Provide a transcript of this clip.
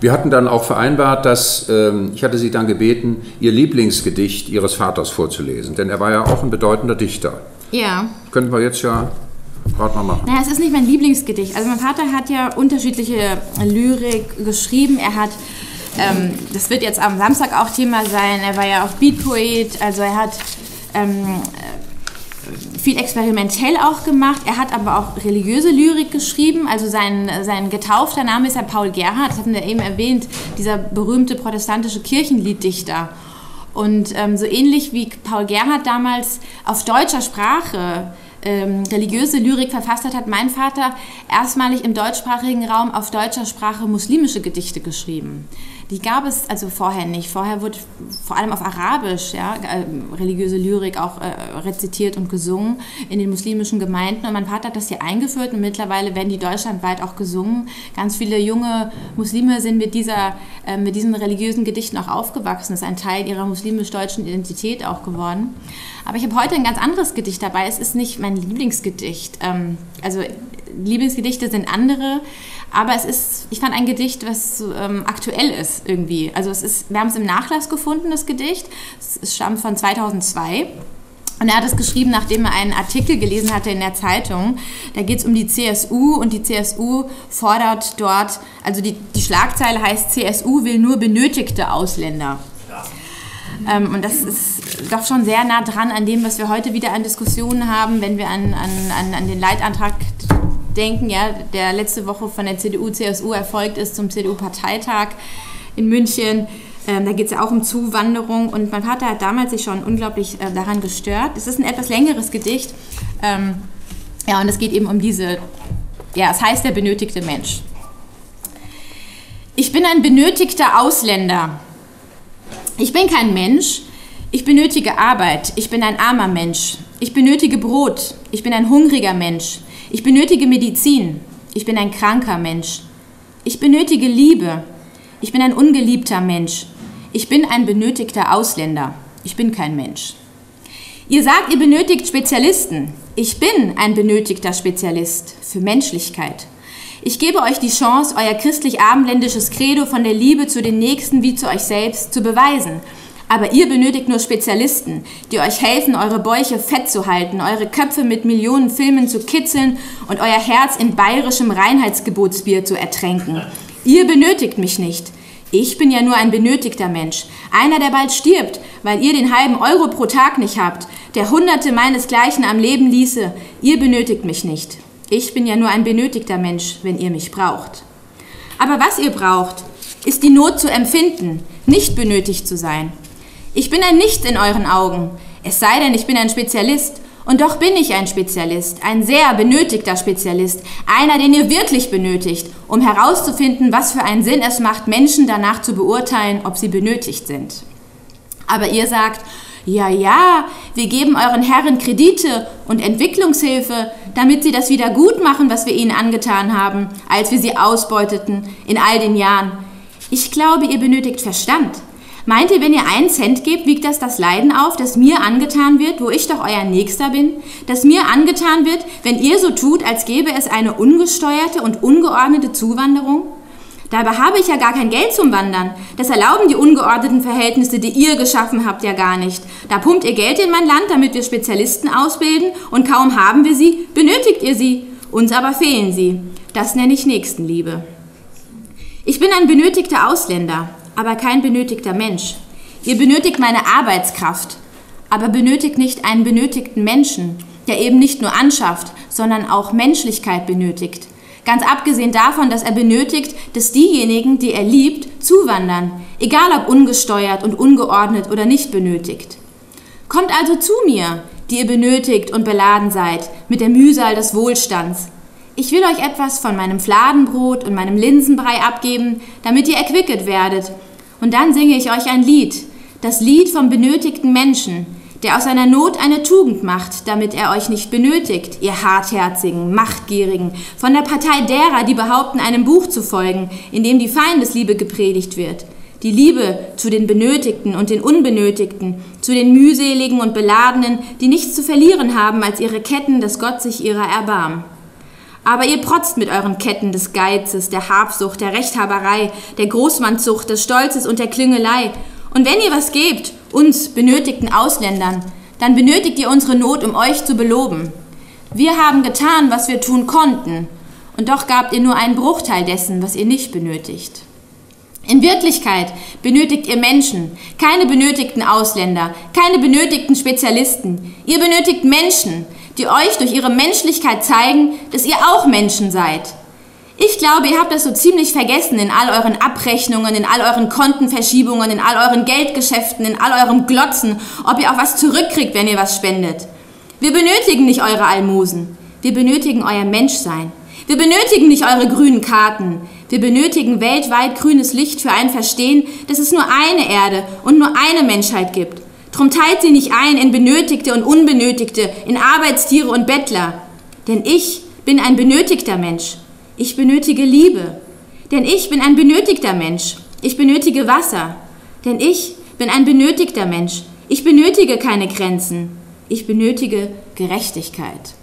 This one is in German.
Wir hatten dann auch vereinbart, dass, ich hatte Sie dann gebeten, Ihr Lieblingsgedicht Ihres Vaters vorzulesen, denn er war ja auch ein bedeutender Dichter. Ja. Könnten wir jetzt ja gerade mal machen. Naja, es ist nicht mein Lieblingsgedicht. Also mein Vater hat ja unterschiedliche Lyrik geschrieben. Er hat, das wird jetzt am Samstag auch Thema sein, er war ja auch Beatpoet, also er hat viel experimentell auch gemacht. Er hat aber auch religiöse Lyrik geschrieben. Also sein getaufter Name ist ja Paul Gerhardt, das hatten wir eben erwähnt, dieser berühmte protestantische Kirchenlieddichter. Und so ähnlich wie Paul Gerhardt damals auf deutscher Sprache religiöse Lyrik verfasst hat, hat mein Vater erstmalig im deutschsprachigen Raum auf deutscher Sprache muslimische Gedichte geschrieben. Die gab es also vorher nicht. Vorher wurde vor allem auf Arabisch religiöse Lyrik auch rezitiert und gesungen in den muslimischen Gemeinden. Und mein Vater hat das hier eingeführt und mittlerweile werden die deutschlandweit auch gesungen. Ganz viele junge Muslime sind mit diesen religiösen Gedichten auch aufgewachsen. Das ist ein Teil ihrer muslimisch-deutschen Identität auch geworden. Aber ich habe heute ein ganz anderes Gedicht dabei. Es ist nicht mein Lieblingsgedicht. Also Lieblingsgedichte sind andere. Aber ich fand ein Gedicht, was aktuell ist irgendwie. Also wir haben es im Nachlass gefunden, das Gedicht. Es stammt von 2002. Und er hat es geschrieben, nachdem er einen Artikel gelesen hatte in der Zeitung. Da geht es um die CSU und die CSU fordert dort, also die Schlagzeile heißt, CSU will nur benötigte Ausländer. Und das ist doch schon sehr nah dran an dem, was wir heute wieder an Diskussionen haben, wenn wir an den Leitantrag denken, ja, der letzte Woche von der CDU-CSU erfolgt ist zum CDU-Parteitag in München. Da geht es ja auch um Zuwanderung und mein Vater hat damals sich schon unglaublich daran gestört. Es ist ein etwas längeres Gedicht und es geht eben um es heißt der benötigte Mensch. Ich bin ein benötigter Ausländer. Ich bin kein Mensch. Ich benötige Arbeit. Ich bin ein armer Mensch. Ich benötige Brot. Ich bin ein hungriger Mensch. Ich benötige Medizin. Ich bin ein kranker Mensch. Ich benötige Liebe. Ich bin ein ungeliebter Mensch. Ich bin ein benötigter Ausländer. Ich bin kein Mensch. Ihr sagt, ihr benötigt Spezialisten. Ich bin ein benötigter Spezialist für Menschlichkeit. Ich gebe euch die Chance, euer christlich-abendländisches Credo von der Liebe zu den Nächsten wie zu euch selbst zu beweisen. Aber ihr benötigt nur Spezialisten, die euch helfen, eure Bäuche fett zu halten, eure Köpfe mit Millionen Filmen zu kitzeln und euer Herz in bayerischem Reinheitsgebotsbier zu ertränken. Ihr benötigt mich nicht. Ich bin ja nur ein benötigter Mensch. Einer, der bald stirbt, weil ihr den halben Euro pro Tag nicht habt, der Hunderte meinesgleichen am Leben ließe. Ihr benötigt mich nicht. Ich bin ja nur ein benötigter Mensch, wenn ihr mich braucht. Aber was ihr braucht, ist die Not zu empfinden, nicht benötigt zu sein. Ich bin ein Nichts in euren Augen, es sei denn, ich bin ein Spezialist. Und doch bin ich ein Spezialist, ein sehr benötigter Spezialist, einer, den ihr wirklich benötigt, um herauszufinden, was für einen Sinn es macht, Menschen danach zu beurteilen, ob sie benötigt sind. Aber ihr sagt, ja, wir geben euren Herren Kredite und Entwicklungshilfe, damit sie das wieder gut machen, was wir ihnen angetan haben, als wir sie ausbeuteten in all den Jahren. Ich glaube, ihr benötigt Verstand. Meint ihr, wenn ihr 1 Cent gebt, wiegt das Leiden auf, das mir angetan wird, wo ich doch euer Nächster bin? Das mir angetan wird, wenn ihr so tut, als gäbe es eine ungesteuerte und ungeordnete Zuwanderung? Dabei habe ich ja gar kein Geld zum Wandern. Das erlauben die ungeordneten Verhältnisse, die ihr geschaffen habt, ja gar nicht. Da pumpt ihr Geld in mein Land, damit wir Spezialisten ausbilden, und kaum haben wir sie, benötigt ihr sie. Uns aber fehlen sie. Das nenne ich Nächstenliebe. Ich bin ein benötigter Ausländer, aber kein benötigter Mensch. Ihr benötigt meine Arbeitskraft, aber benötigt nicht einen benötigten Menschen, der eben nicht nur anschafft, sondern auch Menschlichkeit benötigt. Ganz abgesehen davon, dass er benötigt, dass diejenigen, die er liebt, zuwandern, egal ob ungesteuert und ungeordnet oder nicht benötigt. Kommt also zu mir, die ihr benötigt und beladen seid, mit der Mühsal des Wohlstands. Ich will euch etwas von meinem Fladenbrot und meinem Linsenbrei abgeben, damit ihr erquicket werdet. Und dann singe ich euch ein Lied, das Lied vom benötigten Menschen, der aus seiner Not eine Tugend macht, damit er euch nicht benötigt, ihr Hartherzigen, Machtgierigen, von der Partei derer, die behaupten, einem Buch zu folgen, in dem die Feindesliebe gepredigt wird. Die Liebe zu den Benötigten und den Unbenötigten, zu den Mühseligen und Beladenen, die nichts zu verlieren haben als ihre Ketten, dass Gott sich ihrer erbarmt. Aber ihr protzt mit euren Ketten des Geizes, der Habsucht, der Rechthaberei, der Großmannssucht, des Stolzes und der Klüngelei. Und wenn ihr was gebt, uns benötigten Ausländern, dann benötigt ihr unsere Not, um euch zu beloben. Wir haben getan, was wir tun konnten, und doch gabt ihr nur einen Bruchteil dessen, was ihr nicht benötigt. In Wirklichkeit benötigt ihr Menschen, keine benötigten Ausländer, keine benötigten Spezialisten. Ihr benötigt Menschen, die euch durch ihre Menschlichkeit zeigen, dass ihr auch Menschen seid. Ich glaube, ihr habt das so ziemlich vergessen in all euren Abrechnungen, in all euren Kontenverschiebungen, in all euren Geldgeschäften, in all eurem Glotzen, ob ihr auch was zurückkriegt, wenn ihr was spendet. Wir benötigen nicht eure Almosen, wir benötigen euer Menschsein. Wir benötigen nicht eure grünen Karten. Wir benötigen weltweit grünes Licht für ein Verstehen, dass es nur eine Erde und nur eine Menschheit gibt. Drum teilt sie nicht ein in Benötigte und Unbenötigte, in Arbeitstiere und Bettler. Denn ich bin ein benötigter Mensch. Ich benötige Liebe. Denn ich bin ein benötigter Mensch. Ich benötige Wasser. Denn ich bin ein benötigter Mensch. Ich benötige keine Grenzen. Ich benötige Gerechtigkeit.